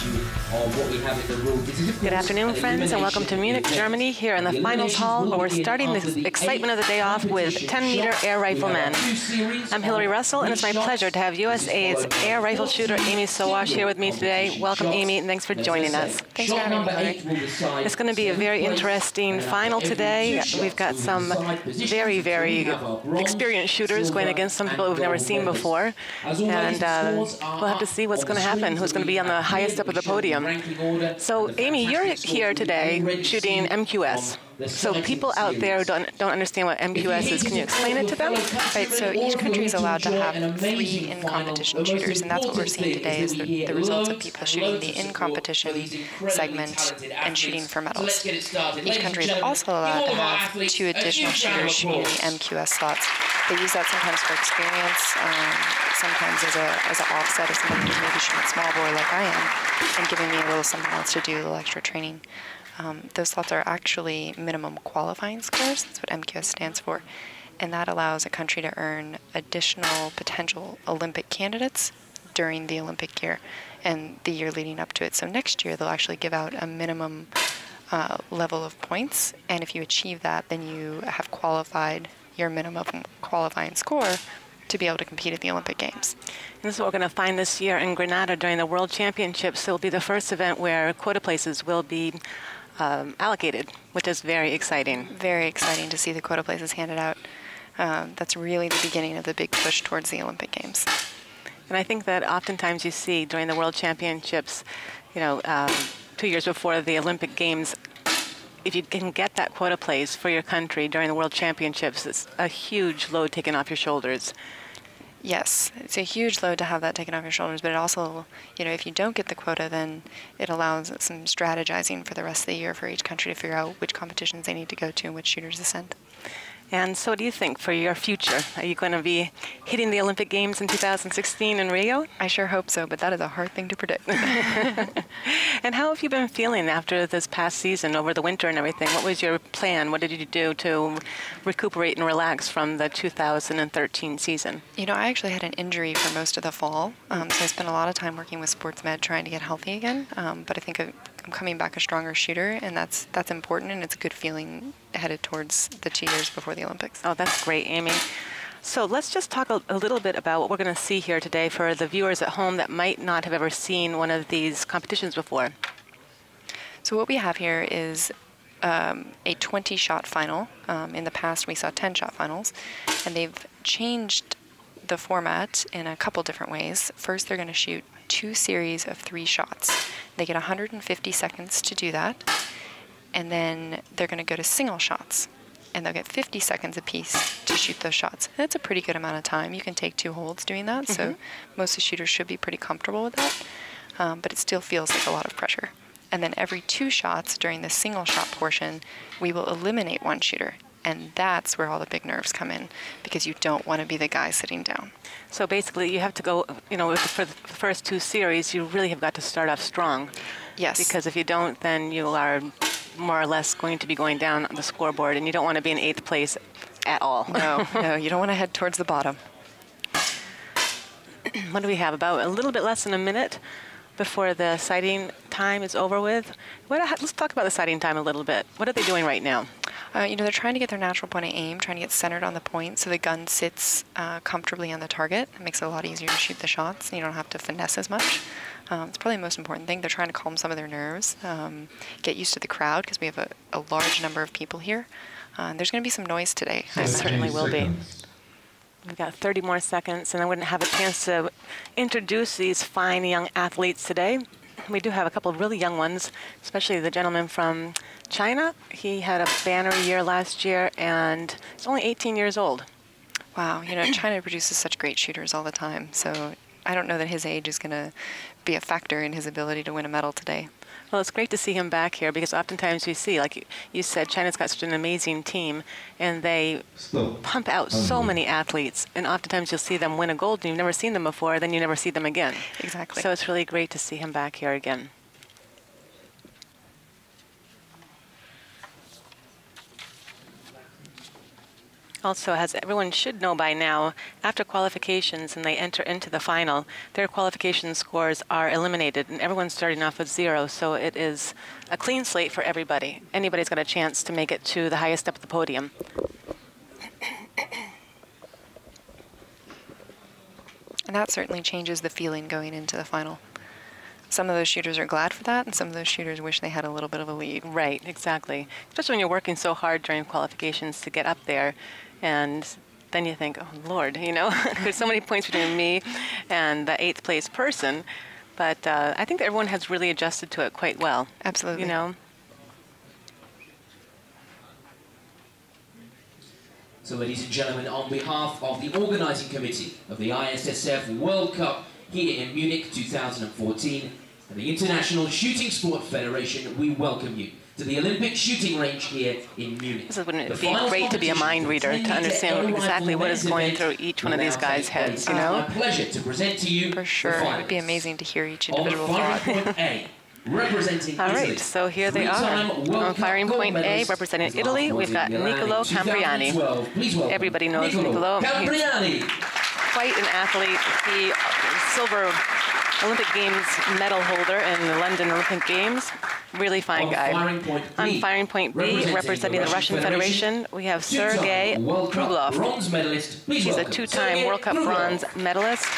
Good afternoon, friends, and welcome to Munich, Germany, here in the finals hall, where we're starting the excitement of the day off with 10-meter air riflemen. I'm Hillary Russell, and it's my pleasure to have USA's air rifle shooter Amy Sowash here with me today. Welcome, Amy, and thanks for joining us. Thanks for having me, Hillary. It's going to be a very interesting final today. We've got some very, very experienced shooters going against some people we've never seen before, and we'll have to see what's going to happen, who's going to be on the highest up of the podium. So, Amy, you're here today shooting MQS. So people out there don't understand what MQS is. Can you explain it to them? Right, so each country is allowed to have 3 in-competition shooters, and that's what we're seeing today is the results of people shooting the in-competition segment and shooting for medals. Each country is also allowed to have 2 additional shooters shooting the MQS slots. They use that sometimes for experience, sometimes as an offset of somebody who's maybe shooting small bore like I am, and giving me a little something else to do, a little extra training. Those slots are actually minimum qualifying scores. That's what MQS stands for. And that allows a country to earn additional potential Olympic candidates during the Olympic year and the year leading up to it. So next year, they'll actually give out a minimum level of points. And if you achieve that, then you have qualified your minimum qualifying score to be able to compete at the Olympic Games. And this is what we're going to find this year in Grenada during the World Championships. It will be the first event where quota places will be allocated, which is very exciting. Very exciting to see the quota places handed out. That's really the beginning of the big push towards the Olympic Games. And I think that oftentimes you see during the World Championships, 2 years before the Olympic Games, if you can get that quota place for your country during the World Championships, it's a huge load taken off your shoulders. Yes, it's a huge load to have that taken off your shoulders, but it also, if you don't get the quota, then it allows some strategizing for the rest of the year for each country to figure out which competitions they need to go to and which shooters to send. And so what do you think for your future? Are you going to be hitting the Olympic Games in 2016 in Rio? I sure hope so, but that is a hard thing to predict. And how have you been feeling after this past season, over the winter and everything? What was your plan? What did you do to recuperate and relax from the 2013 season? I actually had an injury for most of the fall, so I spent a lot of time working with sports med trying to get healthy again, but I think I'm coming back a stronger shooter, and that's important, and it's a good feeling headed towards the 2 years before the Olympics. Oh, that's great, Amy. So let's just talk a little bit about what we're going to see here today for the viewers at home that might not have ever seen one of these competitions before. So what we have here is a 20-shot final. In the past, we saw 10-shot finals, and they've changed the format in a couple different ways. First, they're going to shoot 2 series of 3 shots. They get 150 seconds to do that, and then they're going to go to single shots, and they'll get 50 seconds apiece to shoot those shots. That's a pretty good amount of time. You can take 2 holds doing that, so most of the shooters should be pretty comfortable with that, but it still feels like a lot of pressure. And then every 2 shots during the single shot portion, we will eliminate 1 shooter. And that's where all the big nerves come in, because you don't want to be the guy sitting down. So basically, you have to go, for the first 2 series, you really have got to start off strong. Yes. Because if you don't, then you are more or less going to be going down on the scoreboard, and you don't want to be in 8th place at all. No, you don't want to head towards the bottom. What do we have? About a little bit less than a minute before the sighting time is over with. Let's talk about the sighting time a little bit. What are they doing right now? They're trying to get their natural point of aim, trying to get centered on the point so the gun sits comfortably on the target. It makes it a lot easier to shoot the shots, and you don't have to finesse as much. It's probably the most important thing. They're trying to calm some of their nerves, get used to the crowd, because we have a large number of people here. There's going to be some noise today. There certainly will be. We've got 30 more seconds, and I wouldn't have a chance to introduce these fine young athletes today. We do have a couple of really young ones, especially the gentleman from China. He had a banner year last year, and he's only 18 years old. Wow, China produces such great shooters all the time, so I don't know that his age is going to be a factor in his ability to win a medal today. Well, it's great to see him back here, because oftentimes we see, like you said, China's got such an amazing team, and they pump out so many athletes, and oftentimes you'll see them win a gold, and you've never seen them before, then you never see them again. Exactly. So it's really great to see him back here again. Also, as everyone should know by now, after qualifications and they enter into the final, their qualification scores are eliminated, and everyone's starting off with 0. So it is a clean slate for everybody. Anybody's got a chance to make it to the highest step of the podium. And that certainly changes the feeling going into the final. Some of those shooters are glad for that, and some of those shooters wish they had a little bit of a lead. Right, exactly. Especially when you're working so hard during qualifications to get up there, and then you think, oh, Lord, you know, there's so many points between me and the 8th place person. But I think that everyone has really adjusted to it quite well. Absolutely. You know? So, ladies and gentlemen, on behalf of the organising committee of the ISSF World Cup here in Munich 2014 and the International Shooting Sport Federation, we welcome you to the Olympic shooting range here in Munich. Wouldn't it be great to be a mind reader, to understand exactly what is going through each one of these guys' heads, you know? It's my pleasure to present to you. For sure, it would be amazing to hear each individual thought. Representing All right, Italy. So here they are. On firing point A, representing Italy, we've got Niccolò Campriani. Everybody knows Niccolò. He's quite an athlete. He silver Olympic Games medal holder in the London Olympic Games. Really fine guy. On firing point B, representing the Russian Federation, we have Sergei Kruglov. He's a 2-time World Cup bronze medalist.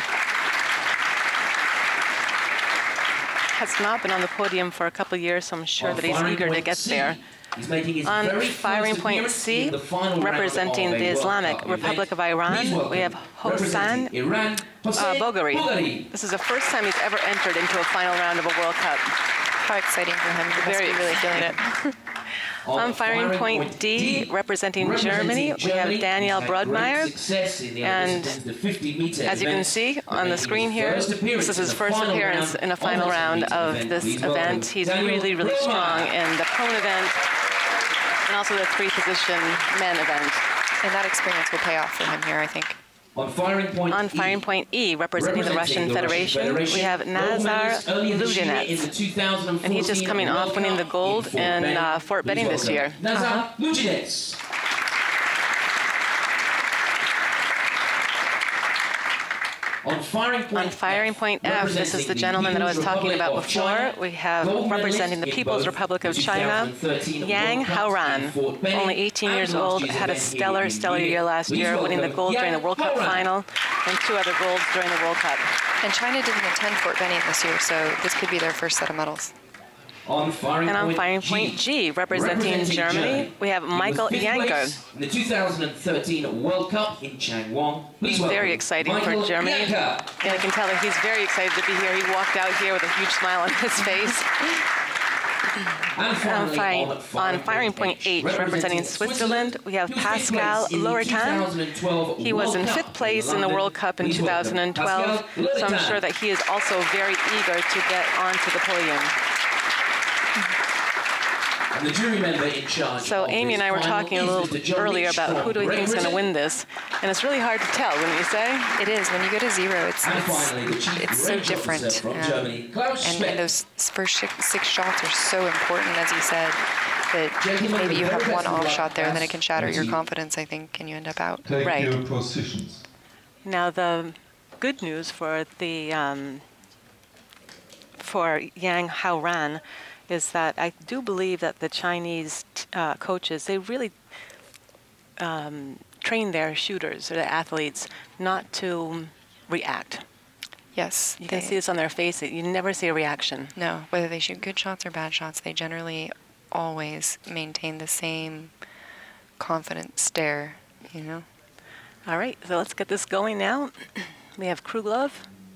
Has not been on the podium for a couple of years, so I'm sure that he's eager to get there. On firing point C, representing the Islamic Republic of Iran, we have Hossein Bogheri. This is the first time he's ever entered into a final round of a World Cup. How exciting for him. He must be really feeling it. On firing point D, representing Germany, we have Daniel Brodmeier. And as you can see on the screen here, this is his first appearance in a final round of this event. He's really, really strong in the prone event and also the 3-position men event. And that experience will pay off for him here, I think. On firing point E, representing the Russian Federation, we have Nazar Luzhinets, and he's just coming off winning the gold in Fort Benning this year. Nazar Luzhinets. On firing point F, this is the gentleman that I was talking about before. We have representing the People's Republic of China, Yang Haoran, only 18 years old, had a stellar year last year, winning the gold during the World Cup final and 2 other golds during the World Cup. And China didn't attend Fort Benning this year, so this could be their first set of medals. On firing point G, representing Germany, we have Michael Janker. In the 2013 World Cup in Changwon. Very exciting for Germany. And I can tell that he's very excited to be here. He walked out here with a huge smile on his face. On firing point H, representing Switzerland, we have Pascal Lauretin. He was in 5th place in the World Cup in 2012, so I'm sure that he is also very eager to get onto the podium. And the jury member in charge. So Amy and I were talking a little earlier about who do we think is going to win this, and it's really hard to tell, wouldn't you say? It is. When you go to 0, it's so different. And those first 6 shots are so important, as you said, that maybe you have one off shot there, and then it can shatter your confidence, I think, and you end up out. Right. Now the good news for the for Yang Haoran is that I do believe that the Chinese coaches, they really train their shooters or their athletes not to react. Yes. You can see this on their face. You never see a reaction. No. Whether they shoot good shots or bad shots, they generally always maintain the same confident stare, you know? All right, so let's get this going now. We have Kruglov.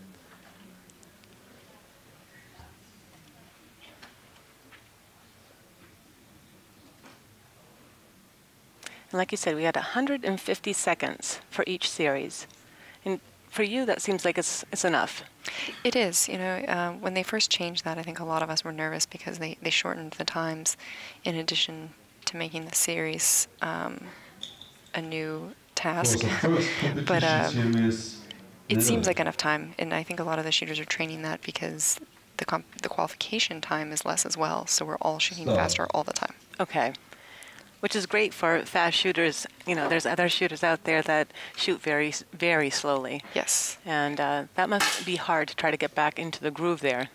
And like you said, we had 150 seconds for each series. And for you, that seems like it's enough. It is. You know, when they first changed that, I think a lot of us were nervous because they shortened the times in addition to making the series a new task. But it seems like enough time, and I think a lot of the shooters are training that because the qualification time is less as well, so we're all shooting faster all the time. Okay. which is great for fast shooters. You know, there's other shooters out there that shoot very, very slowly. Yes. And that must be hard to try to get back into the groove there.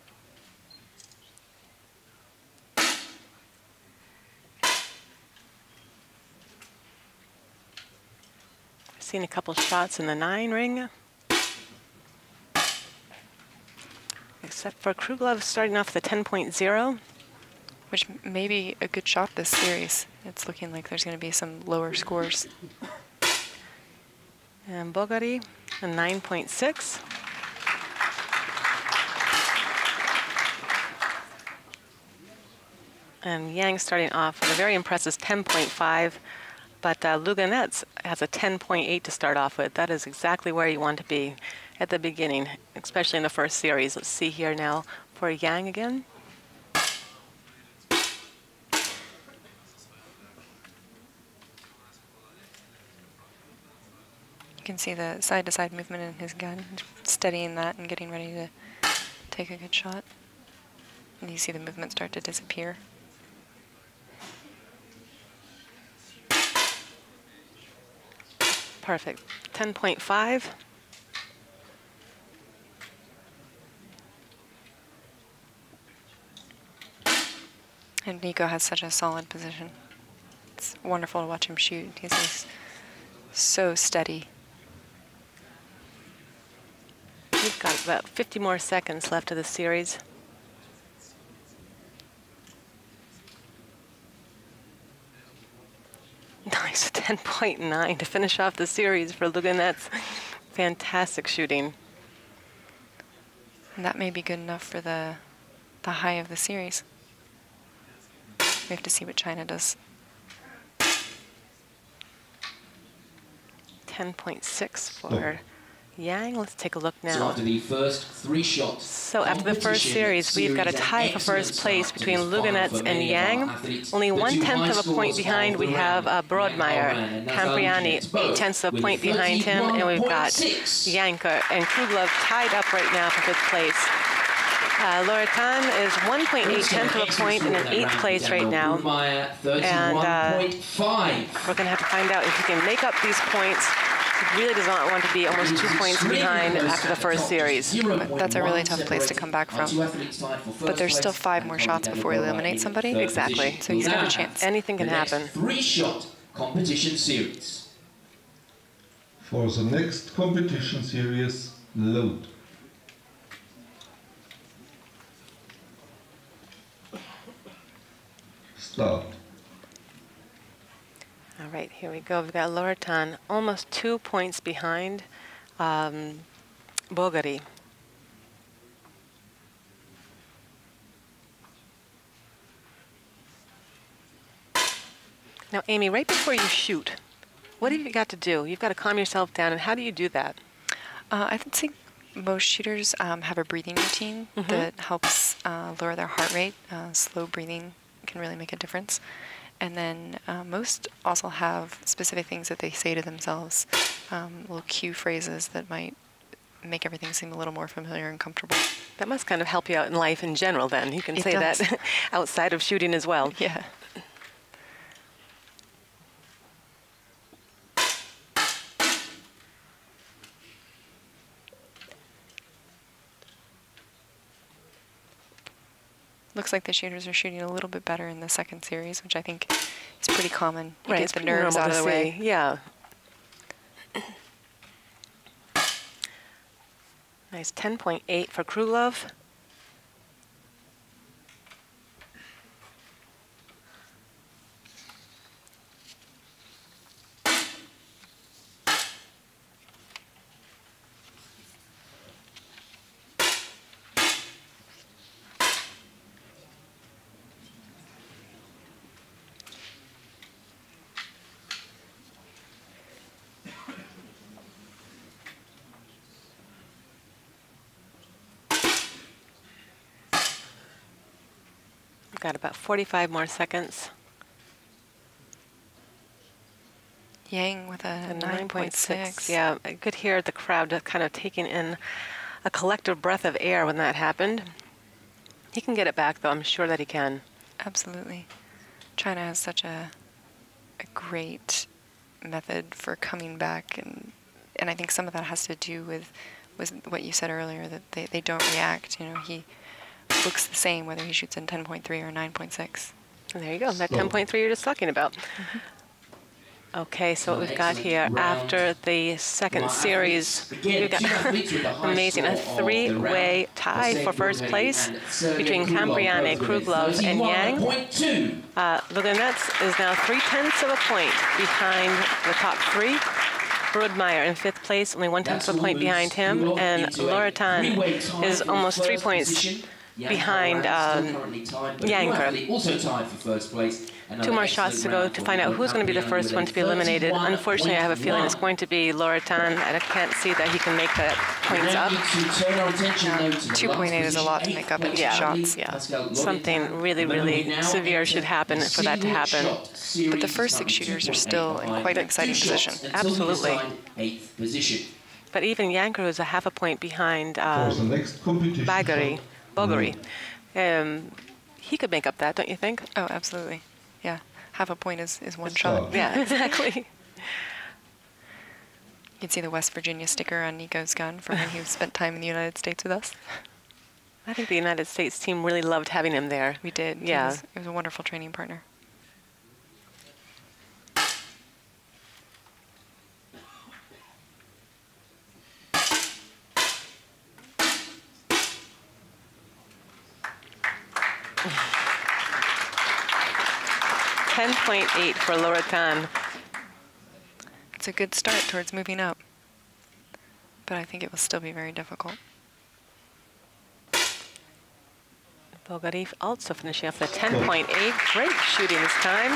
Seen a couple shots in the 9 ring. Except for Kruglev starting off the 10.0. Which may be a good shot this series. It's looking like there's going to be some lower scores. And Bogari, a 9.6. And Yang starting off with a very impressive 10.5. But Luganets has a 10.8 to start off with. That is exactly where you want to be at the beginning, especially in the first series. Let's see here now for Yang again. You can see the side-to-side movement in his gun, steadying that and getting ready to take a good shot. And you see the movement start to disappear. Perfect. 10.5. And Nico has such a solid position. It's wonderful to watch him shoot. He's so steady. We've got about 50 more seconds left of the series. Nice, 10.9 to finish off the series for Luganets. Fantastic shooting. And that may be good enough for the high of the series. We have to see what China does. 10.6 for Yang. Let's take a look now. So after the first 3 shots. So after the first series, we've got a tie for first place between Luganets and Yang. Only 1/10 of a point behind, we have Brodmeyer. Campriani, 8/10 of a point behind him, and we've got Yanker and Kruglev tied up right now for 5th place. Loritan is 1.8 of a point in an 8th place right now. And we're going to have to find out if he can make up these points. He really does not want to be almost 2 points behind after the first series. That's a really tough place to come back from. But there's still 5 more shots before he eliminates somebody. Exactly. So he's got a chance. Anything can happen. 3-shot competition series. For the next competition series, load. Start. All right, here we go. We've got Loritan almost 2 points behind Bogari. Now, Amy, right before you shoot, what have you got to do? You've got to calm yourself down, and how do you do that? I think most shooters have a breathing routine that helps lower their heart rate. Slow breathing can really make a difference. And then most also have specific things that they say to themselves, little cue phrases that might make everything seem a little more familiar and comfortable. That must kind of help you out in life in general, then. You can It say does. that outside of shooting as well. Yeah. Looks like the shooters are shooting a little bit better in the second series, which I think is pretty common. You Right, get it's the pretty nerves normal out of to the way. see. Yeah. Nice 10.8 for Kruglev. Got about 45 more seconds. Yang with a 9.6. Yeah, I could hear the crowd kind of taking in a collective breath of air when that happened. He can get it back, though. I'm sure that he can. Absolutely. China has such a great method for coming back, and I think some of that has to do with what you said earlier, that they don't react. You know, he looks the same whether he shoots in 10.3 or 9.6. And there you go, that 10.3 you're just talking about. Okay, so what we've got here after the second series, we've got amazing, a three-way tie for first place between Campriani, Kruglov, and Yang. Luganets is now 0.3 of a point behind the top three. Brodmeyer in 5th place, only 1/10 of a point behind him, and Loretan is almost 3 points behind Yanker. Also tied for first place. 2 more shots to go to find out who's going to be the first one to be eliminated. Unfortunately, I have a feeling it's going to be Loretan. I can't see that he can make that points up. 2.8 is a lot to make up in 2 shots. Yeah, something really, really severe should happen for that to happen. But the first 6 shooters are still in quite an exciting position. Absolutely. But even Yanker, who's a half a point behind Bogory, he could make up that, don't you think? Oh, absolutely. Yeah, half a point is one shot. Yeah, exactly. You can see the West Virginia sticker on Nico's gun for when he spent time in the United States with us. I think the United States team really loved having him there. We did. Yeah. It was a wonderful training partner. .8 for Loretan. It's a good start towards moving up, but I think it will still be very difficult. Bogory also finishing off the 10.8. Great shooting this time.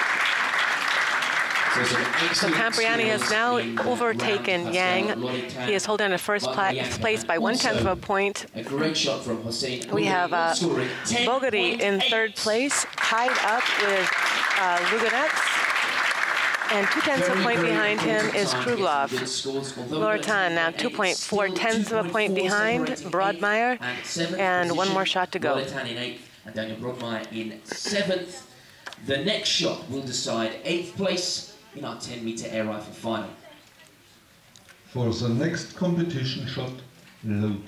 So Campriani has now overtaken Yang. He is holding on to first place by 1/10 of a point. We have Bogory in 3rd place, tied up with Luganets. And 2/10 of a point behind him is Kruglov. Loretan now 2.4 of a point behind Brodmeyer, and 1 more shot to go. And Daniel Brodmeyer in 7th. The next shot will decide 8th place in our 10-meter air rifle final. For the next competition shot, load.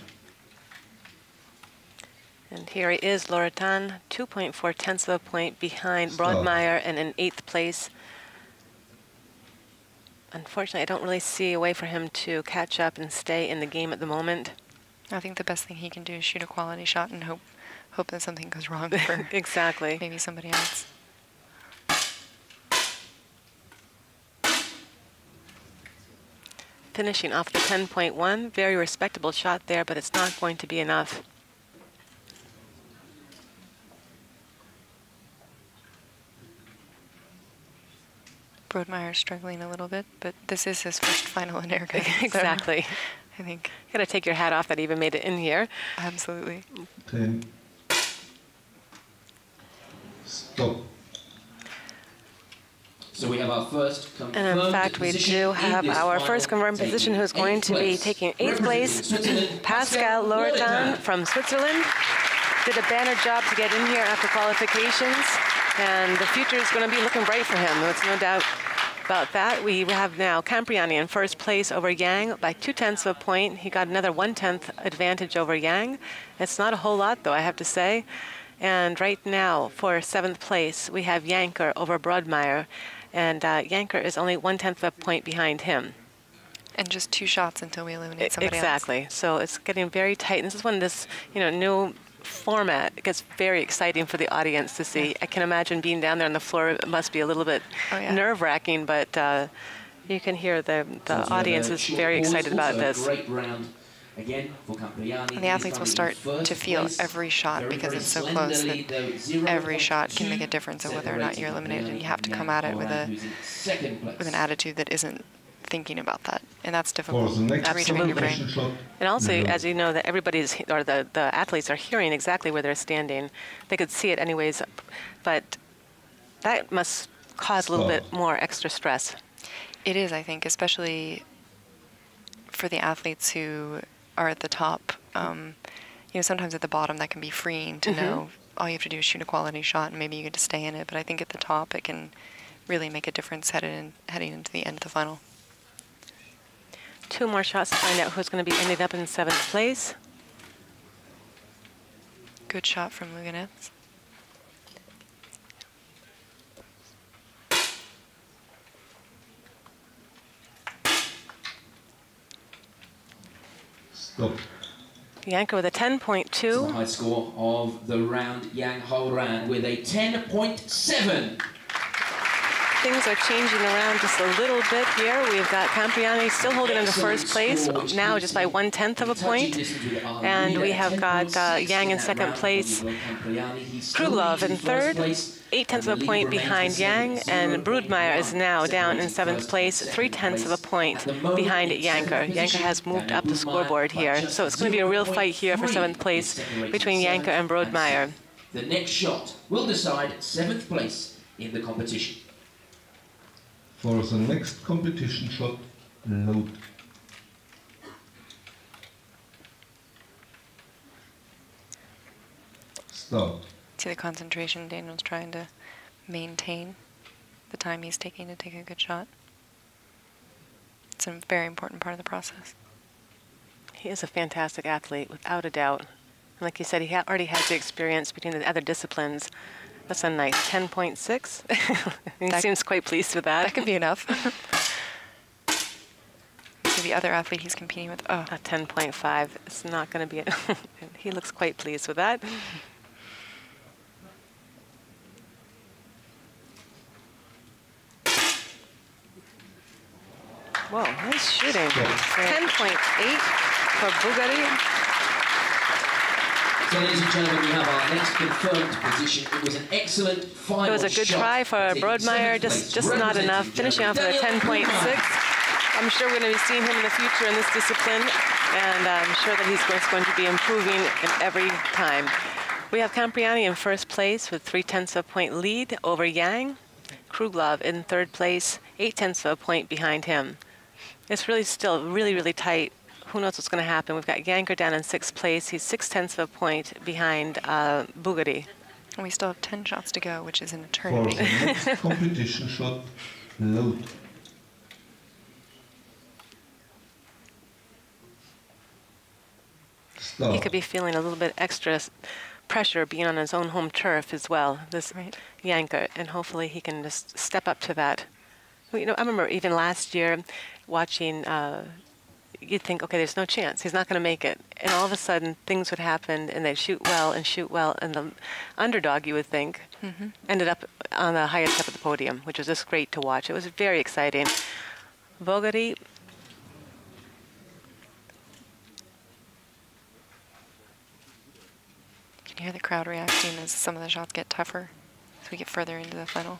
And here he is, Loretan, 2.4 of a point behind Brodmeyer and in 8th place. Unfortunately, I don't really see a way for him to catch up and stay in the game at the moment. I think the best thing he can do is shoot a quality shot and hope that something goes wrong for exactly. maybe somebody else. Finishing off the 10.1, very respectable shot there, but it's not going to be enough. Brodmeyer struggling a little bit, but this is his first final in air gun. Exactly. So I think. You gotta take your hat off that he even made it in here. Absolutely. 10. Stop. So we have our first confirmed And in fact, we do have our first confirmed position who's going to be taking 8th place, Pascal Loretan from Switzerland. Did a banner job to get in here after qualifications, and the future is going to be looking bright for him. There's no doubt about that. We have now Campriani in 1st place over Yang by 2/10 of a point. He got another 1/10 advantage over Yang. It's not a whole lot, though, I have to say. And right now, for 7th place, we have Yanker over Brodmeyer. And Yanker is only 1/10 of a point behind him. And just 2 shots until we eliminate somebody exactly. else. So it's getting very tight. And this is when this, new format gets very exciting for the audience to see. I can imagine being down there on the floor. It must be a little bit nerve-wracking, but you can hear the audience is very excited about this. Great round again for Campriani. And the athletes will start to feel every shot because it's so close that every shot can make a difference of whether or not you're eliminated. And you have to come at it with an attitude that isn't thinking about that, and that's difficult to retrain your brain. And also, as you know, that everybody's, or the athletes are hearing exactly where they're standing. They could see it anyways, but that must cause a little bit more extra stress. It is, I think, especially for the athletes who are at the top. Sometimes at the bottom that can be freeing to know all you have to do is shoot a quality shot and maybe you get to stay in it. But I think at the top it can really make a difference heading into the end of the final. 2 more shots to find out who's going to be ending up in 7th place. Good shot from Luganets. Stop. Janka with a 10.2. The high score of the round, Yang Ho Ran with a 10.7. Things are changing around just a little bit here. We've got Campriani still holding on to first place, now just by 1/10 of a point. And we have got Yang in 2nd place, Kruglov in 3rd, 0.8 of a point behind Yang, and Broodmeier is now down in 7th place, 0.3 of a point behind Janka. Janka has moved up the scoreboard here, so it's going to be a real fight here for 7th place between Janka and Broodmeier. The next shot will decide 7th place in the competition. For the next competition shot, load. Start. See the concentration Daniel's trying to maintain, the time he's taking to take a good shot. It's a very important part of the process. He is a fantastic athlete, without a doubt. And like you said, he already has the experience between the other disciplines. That's a nice 10.6. He seems quite pleased with that. That could be enough. So the other athlete he's competing with, oh. A 10.5. It's not going to be. He looks quite pleased with that. Whoa, nice shooting. 10.8 for Bugatti. So, ladies and gentlemen, we have our next confirmed position. It was an excellent final. It was a good try for Broodmeier, just not enough. Finishing off with a 10.6. I'm sure we're going to be seeing him in the future in this discipline, and I'm sure that he's going to be improving in every time. We have Campriani in 1st place with 0.3 of a point lead over Yang. Kruglov in 3rd place, 0.8 of a point behind him. It's really still really tight. Who knows what's going to happen? We've got Janker down in 6th place. He's 0.6 of a point behind Bugatti. And we still have 10 shots to go, which is an For eternity. the next competition shot, load. Start. He could be feeling a little bit extra pressure being on his own home turf as well, this Janker, and hopefully he can just step up to that. You know, I remember even last year watching, you'd think, okay, there's no chance, he's not going to make it. And all of a sudden, things would happen, and they'd shoot well, and the underdog, you would think, ended up on the highest up at the podium, which was just great to watch. It was very exciting. Vogari. You can hear the crowd reacting as some of the shots get tougher as we get further into the final.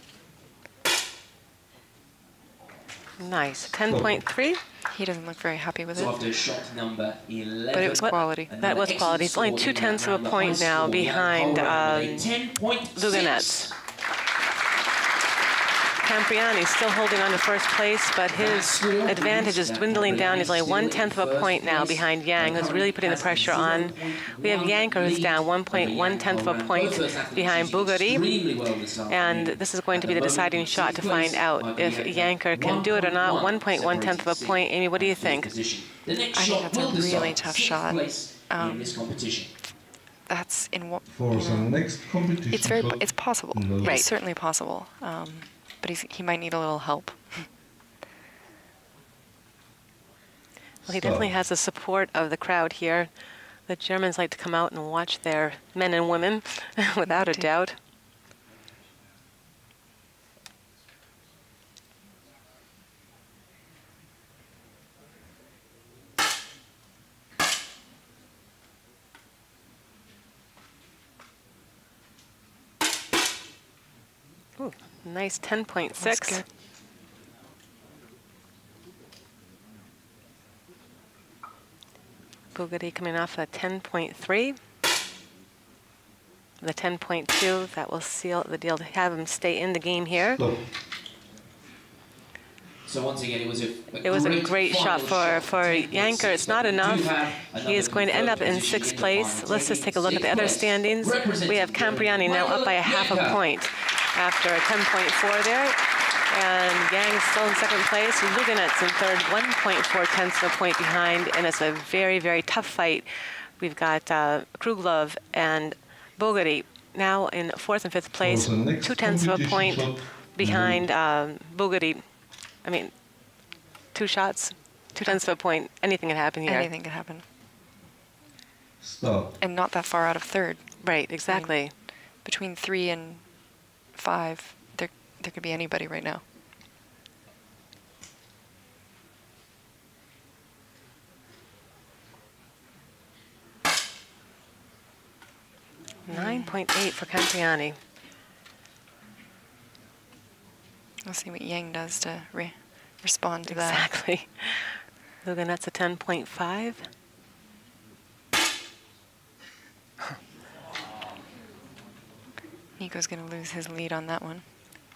Nice. 10.3. He doesn't look very happy with So it. after shot number 11, But it was quality. That was quality. He's only 0.2 of a point now behind Luganets. Campriani still holding on to 1st place, but his advantage is dwindling down. He's only 1/10 of a point now behind Yang, who's really putting the pressure on. We have Janker, who's down 1.1 of a point behind Bugatti. And this is going to be the deciding shot to find out if Janker can do it or not. 1.1 of a point. Amy, what do you think? I think that's a really tough shot. That's in what For the next competition it's possible. No. It's certainly possible. But he might need a little help. Well, he definitely has the support of the crowd here. The Germans like to come out and watch their men and women, without a doubt. Ooh, nice 10.6. Bugatti coming off a 10.3. The 10.2, that will seal the deal to have him stay in the game here. Stop. So once again, it was a great shot for Janker. It's not enough. He is going to end up in 6th place. Let's just take a look at the other standings. We have Campriani now up by a half a point after a 10.4 there. And Yang still in second place. Luganets in third, 1.4 tenths of a point behind, and it's a very, very tough fight. We've got Kruglov and Bogoty now in fourth and fifth place, 2 tenths of a point behind Bogoty. I mean, 2 shots, 2 tenths of a point. Anything can happen here. Anything can happen. Stop. And not that far out of third. Right, exactly. I mean, between 3 and 5, there could be anybody right now. .8 for Campriani. We'll see what Yang does to respond to that. Exactly. Luganet's a 10.5. Nico's going to lose his lead on that one.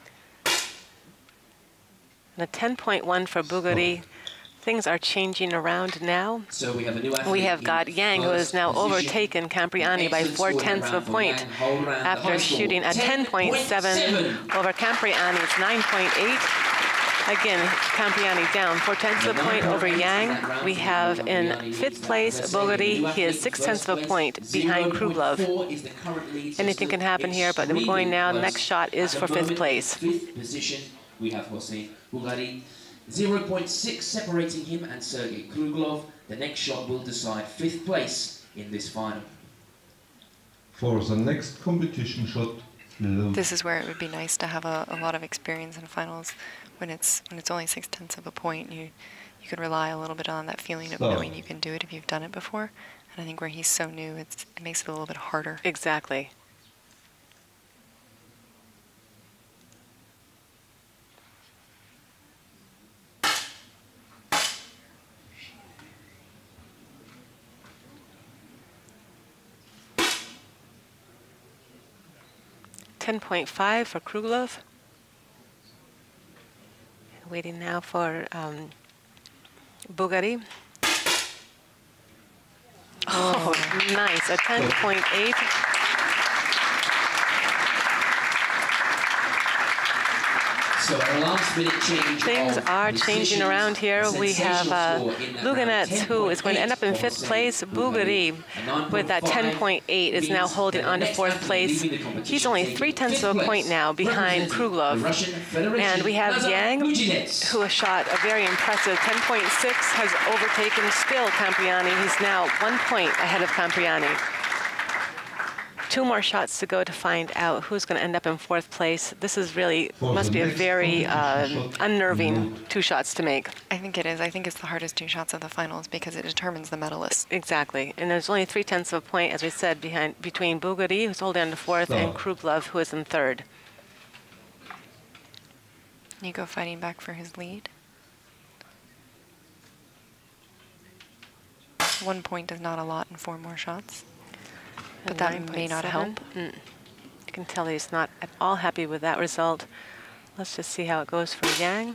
And a 10.1 for Bogoty. Things are changing around now. So we have a new athlete. We have got Yang, who has now overtaken Campriani by 4 tenths of a point after shooting a 10.7 over Campriani. It's 9.8. Again, Campriani down 4 tenths of a point over Yang. We have in fifth place Bogoty. He is 6 tenths of a point behind Kruglov. Anything can happen here, but I'm going now. The next shot is for fifth place. Fifth position, we have Hossein Bogoty. 0.6 separating him and Sergei Kruglov. The next shot will decide fifth place in this final. For the next competition shot, load. This is where it would be nice to have a lot of experience in finals. When it's only 6 tenths of a point, you could rely a little bit on that feeling of knowing you can do it if you've done it before. And I think where he's so new, it makes it a little bit harder. Exactly. .5 for Kruglov. Waiting now for Bogoty. Oh, nice. A 10.8. So a last minute change. Things are changing around here. We have Luganets, who is going to end up in fifth place. Bogoty, with that 10.8, is now holding on to fourth place. He's only 3 tenths of a point now behind Kruglov. And we have Yang, who has shot a very impressive 10.6, has overtaken still Campriani. He's now 1 point ahead of Campriani. 2 more shots to go to find out who's going to end up in fourth place. This is really, must be a very unnerving 2 shots to make. I think it is. I think it's the hardest 2 shots of the finals because it determines the medalist. Exactly. And there's only 3 tenths of a point, as we said, between Bogoty, who's holding on to fourth, and Kruglov, who is in third. Nico fighting back for his lead. 1 point is not a lot in 4 more shots. But that may not help. You can tell he's not at all happy with that result. Let's just see how it goes for Yang.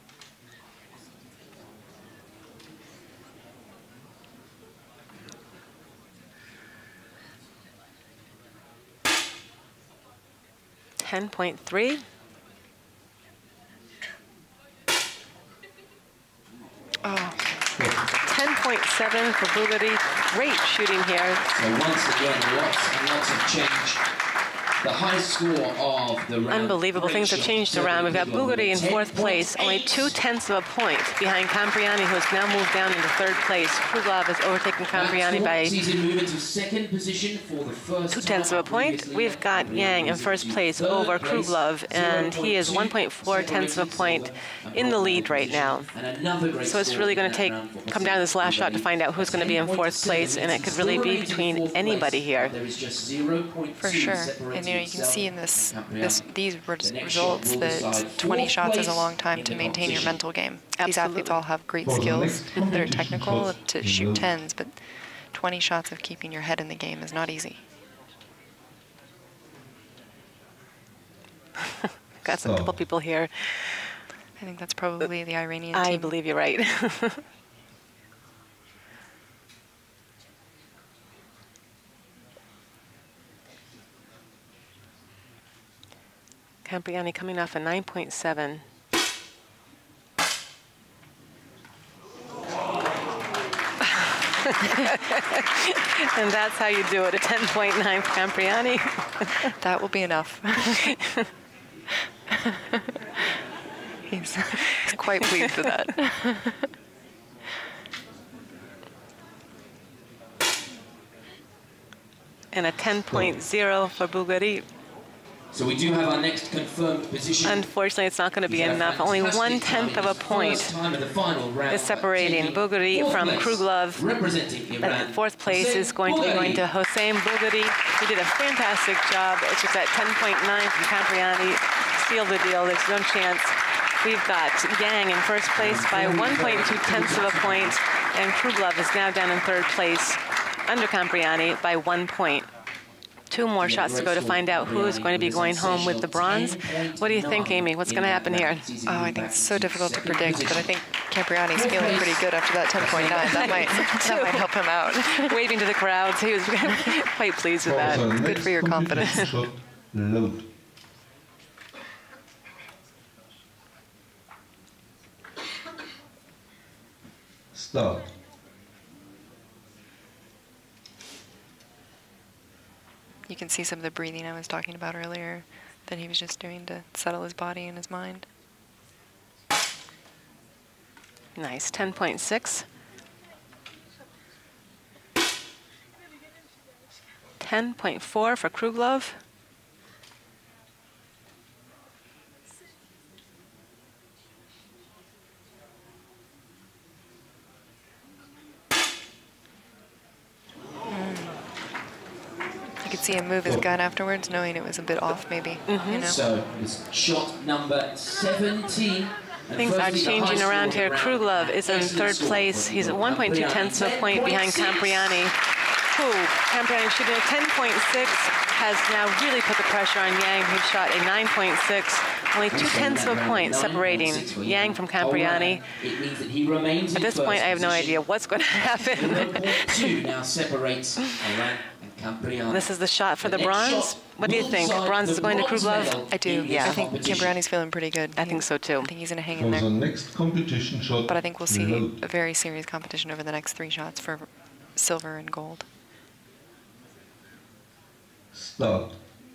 .3. Oh. 10.7 for Bogoty. Great shooting here. So once again, lots and lots of change. The high score of the round. Unbelievable. Things have changed around. We've got Bogoty in fourth place, only 2 tenths of a point behind Campriani, who has now moved down into third place. Kruglov has overtaken Campriani by 2 tenths of a point. We've got Yang in first place over Kruglov, and he is 1.4 tenths of a point in the lead right now. So it's really going to come down to this last shot to find out who's going to be in fourth place, and it could really be between anybody here. For sure. And you can see in these results that 20 shots is a long time to maintain your mental game. These athletes all have great skills that are technical to shoot 10s, but 20 shots of keeping your head in the game is not easy. Got a couple people here. I think that's probably the Iranian team. I believe you're right. Campriani coming off a 9.7. And that's how you do it, a 10.9 for Campriani. That will be enough. He's quite pleased with that. And a 10.0 for Bulgari. So we do have our next confirmed position. Unfortunately, it's not going to be enough. Only 1/10 of a point is separating Bulgari from Kruglov. The fourth place is going to be going to Hossein Bulgari, who did a fantastic job. It's just at 10.9 from Campriani. Seal the deal. There's no chance. We've got Yang in first place by 1.2 of a point, and Kruglov is now down in third place under Campriani by 1 point. 2 more shots to go to find out who is going to be going home with the bronze. What do you think, Amy? What's going to happen here? Oh, I think it's so difficult to predict, but I think Campriani's feeling pretty good after that 10.9. That might help him out. Waving to the crowds. He was quite pleased with that. Good for your confidence. Load. Start. You can see some of the breathing I was talking about earlier that he was just doing to settle his body and his mind. Nice, 10.6. 10.4 for Kruglov. See him move his gun afterwards, knowing it was a bit off, maybe. You know? So, it's shot number 17. Things are changing around here. Kruglov is in third place. He's at 1.2 of a point behind Campriani. Campriani shooting a 10.6 has now really put the pressure on Yang, who shot a 9.6. Only 0.2 of a point separating Yang from Campriani. At this point, I have no idea what's going to happen. 2 now separates Iran. This is the shot for the bronze. What do you think? Bronze is going to Kruglov? I do. Yeah. I think Campriani's feeling pretty good. I think so too. I think he's going to hang in there. For the next competition shot, but I think we'll see a very serious competition over the next 3 shots for silver and gold. Start.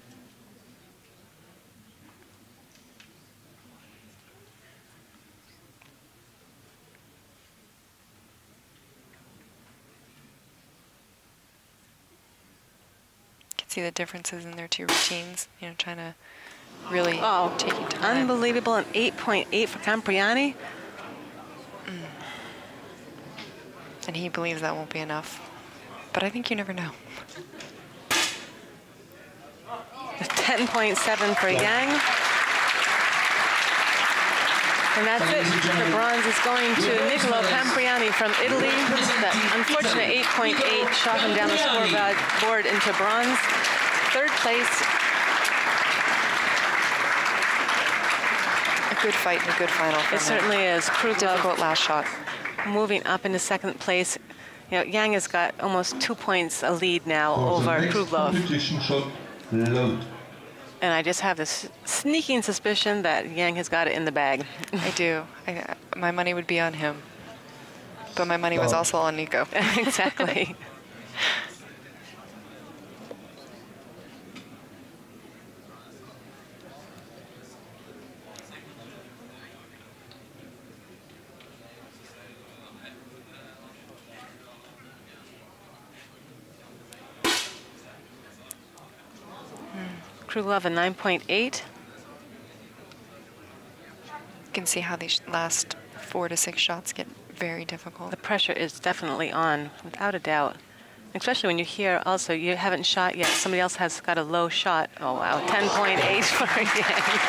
See the differences in their 2 routines, you know, trying to really take your time. Unbelievable, an 8.8 for Campriani. And he believes that won't be enough. But I think you never know. 10.7 for Yang. And that's it. The bronze is going to Niccolo Campriani from Italy. That unfortunate 8.8 shot him down the scoreboard into bronze. Third place. A good fight and a good final. It certainly is. Kruglov, difficult last shot. Moving up into second place. You know, Yang has got almost 2 points a lead now over Kruglov. Competition shot, load. And I just have this sneaking suspicion that Yang has got it in the bag. I do. My money would be on him. But my money was also on Nico. Exactly. Kruglov a 9.8. You can see how these last 4 to 6 shots get very difficult. The pressure is definitely on, without a doubt. Especially when you hear also you haven't shot yet. Somebody else has got a low shot. Oh, wow, 10.8 for Yang.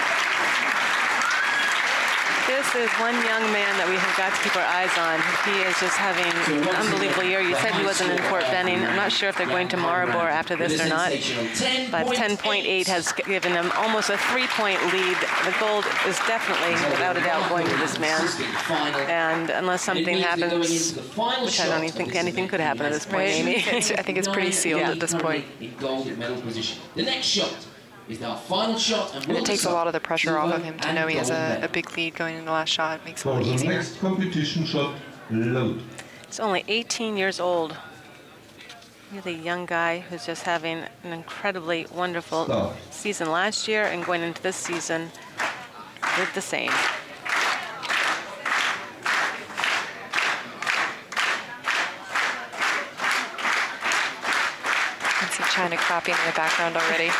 This is one young man that we have got to keep our eyes on. He is just having an unbelievable year. You said he wasn't in Fort Benning. I'm not sure if they're going to Maribor after this or not. But 10.8 has given them almost a 3-point lead. The gold is definitely, without a doubt, going to this man. And unless something happens, which I don't even think anything could happen at this point, Amy. I think it's pretty sealed at this point. The next shot is our final shot, and it takes a lot of the pressure off of him to know he has a big lead going into the last shot. It makes it a For lot the easier. next competition shot, load. He's only 18 years old. Really young guy who's just having an incredibly wonderful season last year and going into this season with the same. I can see China clapping in the background already.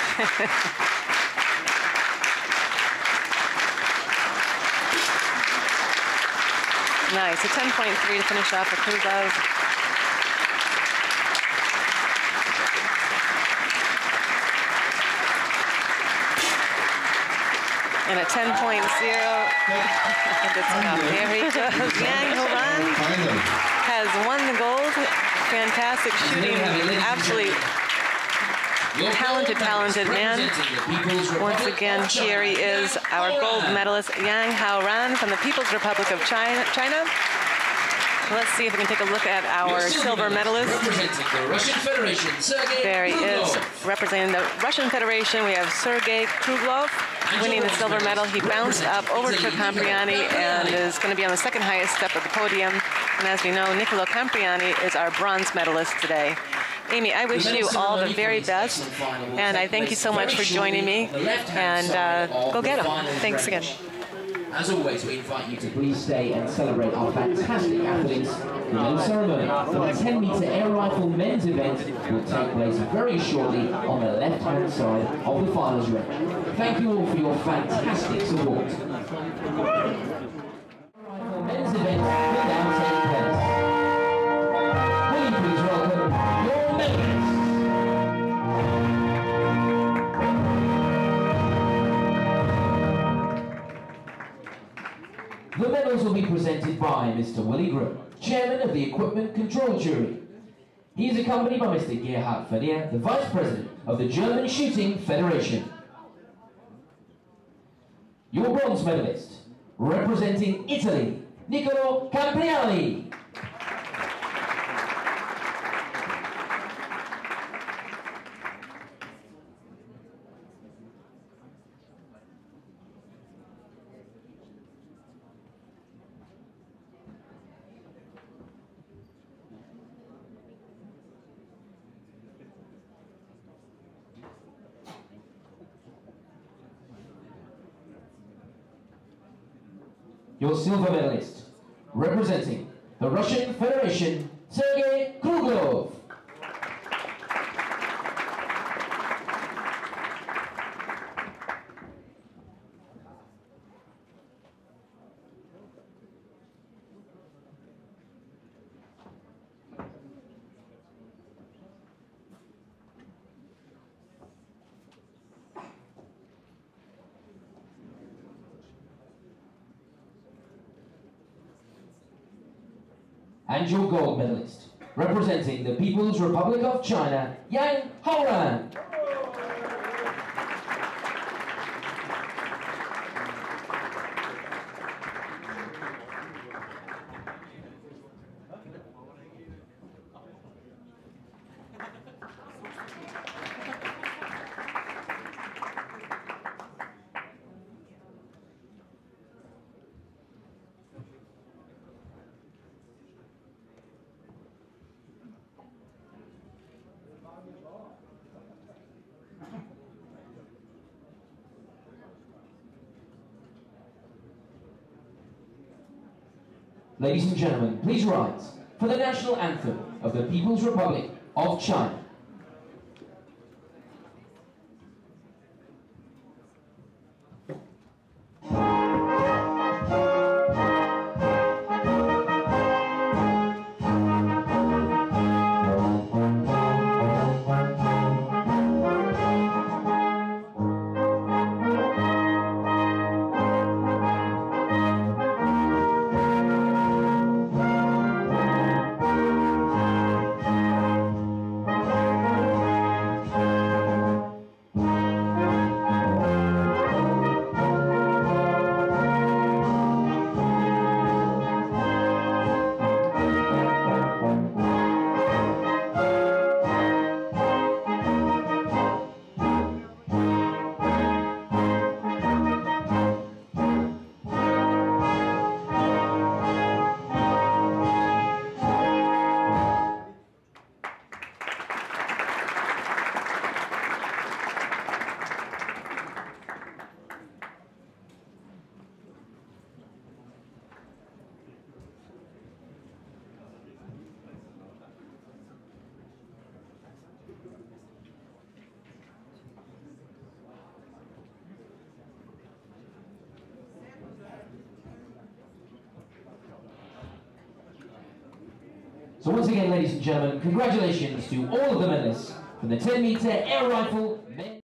Nice, a 10.3 to finish off for Krugov. And a 10.0. That's enough. There he goes. Yang Horan has won the gold. Fantastic shooting. Absolutely talented man. Once again, here he is, our gold medalist, Yang Haoran from the People's Republic of China. Let's see if we can take a look at our silver medalist. There he is, representing the Russian Federation. We have Sergei Kruglov winning the silver medal. He bounced up over to Campriani and is going to be on the second highest step of the podium. And as we know, Niccolo Campriani is our bronze medalist today. Amy, I wish you all the very best, and I thank you so much for joining me, and go get them. Thanks again. As always, we invite you to please stay and celebrate our fantastic athletes. The medal ceremony for the 10-meter air rifle men's event will take place very shortly on the left-hand side of the finals ring. Thank you all for your fantastic support. Rifle men's event will now take place. Will you please welcome your medalists? The medals will be presented by Mr. Willie Grimm, Chairman of the Equipment Control Jury. He is accompanied by Mr. Gerhard Vernier, the Vice President of the German Shooting Federation. Your bronze medalist, representing Italy, Niccolo Campriani. Your silver medalist, representing the Russian Federation, Sergei Kruglov. And your gold medalist, representing the People's Republic of China, Yang Haoran. Ladies and gentlemen, please rise for the national anthem of the People's Republic of China. So once again, ladies and gentlemen, congratulations to all of the medalists from the 10-meter air rifle